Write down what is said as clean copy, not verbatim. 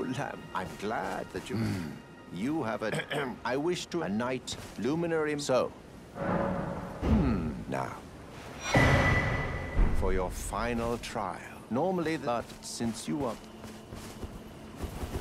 Lamb, I'm glad that you... You have a... I wish to... A knight, luminary... So. Now. For your final trial. Normally that, since you are...